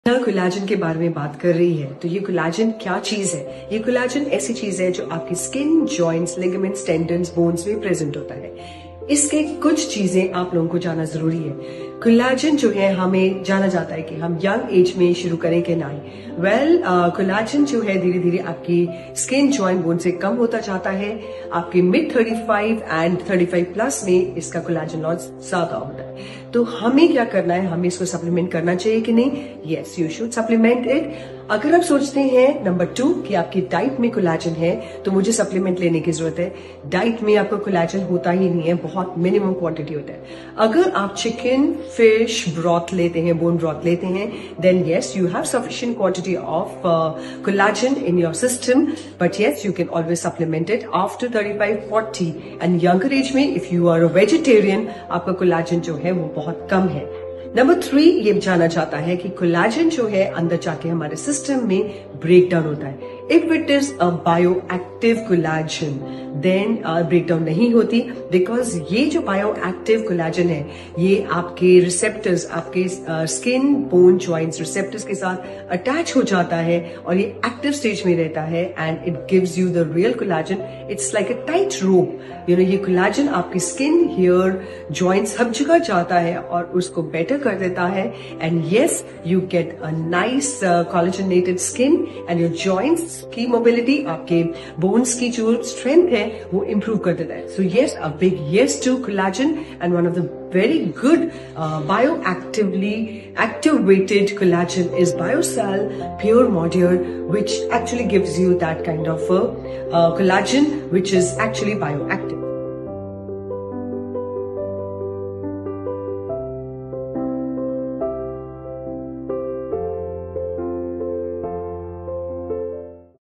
Collagen के बारे में बात कर रही है तो ये कोलाजन क्या चीज है। ये कोलाजन ऐसी चीज है जो आपकी skin, joints, ligaments, tendons, bones में प्रेजेंट होता है। इसके कुछ चीजें आप लोगों को जानना जरूरी है। कोलाजन जो है हमें जाना जाता है कि हम यंग एज में शुरू करें कि नहीं। कोलाजन जो है धीरे धीरे आपकी स्किन, जॉइंट, बोन से कम होता जाता है। आपके मिड 35 एंड 35 प्लस में इसका कोलाजन लॉस ज्यादा होता है। तो हमें क्या करना है, हमें इसको सप्लीमेंट करना चाहिए कि नहीं? Yes, you should supplement it. अगर आप सोचते हैं नंबर 2 कि आपकी डाइट में कोलाजन है तो मुझे सप्लीमेंट लेने की जरूरत है, डाइट में आपको कोलाजन होता ही नहीं है, बहुत मिनिमम क्वांटिटी होता है। अगर आप चिकन, फिश ब्रॉथ लेते हैं, बोन ब्रॉथ लेते हैं, then yes you have sufficient quantity of collagen in your system, but yes you can always supplement it after 35-40 and younger age में। If you are a vegetarian, आपका collagen जो है वो बहुत कम है। नंबर 3 ये जानना चाहता है कि कोलाजन जो है अंदर जाके हमारे सिस्टम में ब्रेक डाउन होता है। If it is a bio active collagen then breakdown नहीं होती, बिकॉज ये जो बायो एक्टिव कोलाजन है ये आपके रिसेप्टर्स, आपके स्किन, बोन, जॉइंट्स रिसेप्टर्स के साथ अटैच हो जाता है और ये एक्टिव स्टेज में रहता है and it gives you the real collagen. It's like a tight rope, you know. ये कोलाजन आपकी स्किन, हेयर, जॉइंट्स हर जगह जाता है और उसको बेटर कर देता है and yes you get a nice collagenated skin and your joints की मोबिलिटी, आपके बोन्स की जो स्ट्रेंथ है वो इंप्रूव कर देता है। So yes, a big yes to collagen and one of the very good bioactively activated collagen is BioCell Pure Moisture, which actually gives you that kind of collagen which is actually bioactive.